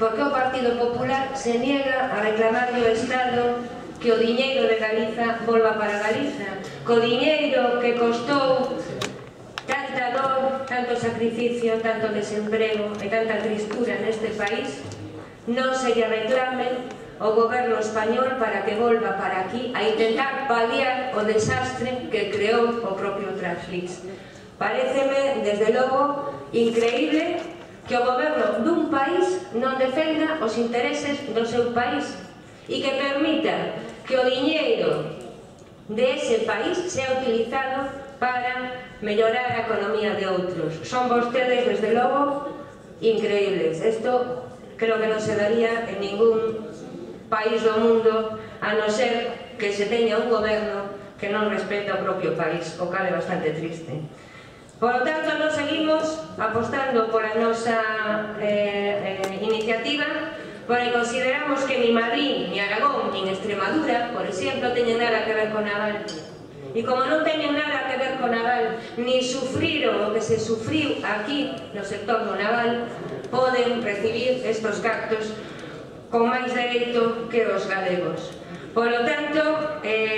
Porque o Partido Popular se niega a reclamarle ao Estado que o diñeiro de Galiza volva para Galiza, co diñeiro que costou tanta dor, tanto sacrificio, tanto desemprego e tanta tristura neste país, non se lle reclame ao goberno español para que volva para aquí a intentar paliar o desastre que creou o propio Transflix. Paréceme, desde logo, increíble que o goberno dun país non defenda os intereses do seu país e que permita que o diñeiro de ese país sea utilizado para mellorar a economía de outros. Son vostedes, desde logo, increíbles. Isto creo que non se daría en ningún país do mundo, a non ser que se teña un goberno que non respeta o propio país, o cal é bastante triste. Por lo tanto, nos seguimos apostando pola nosa iniciativa, porque consideramos que ni Madrid, ni Aragón, ni Extremadura, por exemplo, teñen nada que ver con Naval. E como non teñen nada que ver con Naval, ni sufriron o que se sufriu aquí no sector do Naval, poden recibir estos cactos con máis dereito que os galegos. Por lo tanto,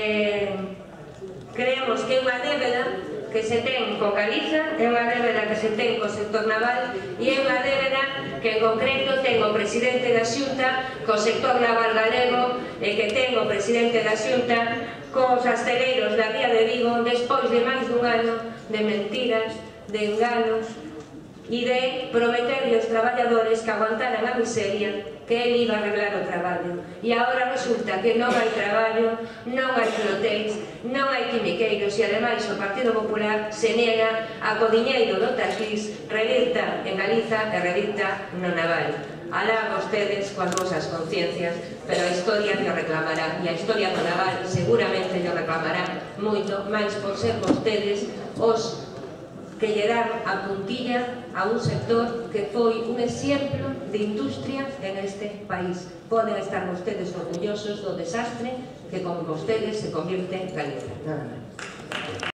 creemos que é unha débeda que se ten con Galiza, é unha débeda que se ten co sector naval e é unha débeda que en concreto ten o presidente da Xunta co sector naval galego e que ten o presidente da Xunta cos asteleiros da ría de Vigo despois de máis dun ano de mentiras, de enganos e de prometerle aos traballadores que aguantaran a miseria que él iba a arreglar o traballo. E agora resulta que non hai traballo, non hai flotéis, non hai quimiqueiros e ademais o Partido Popular se nega a co diñeiro do Transflix revirta en Galiza e revirta no Naval. Alá vostedes coas vosas conciencias, pero a historia que o reclamará, e a historia do Naval seguramente o reclamará moito máis por ser vostedes os que lle dan a puntilla a un sector que foi un exemplo de industria en este país. Poden estar vostedes orgullosos do desastre que con vostedes se convirte en Galiza. Nada máis.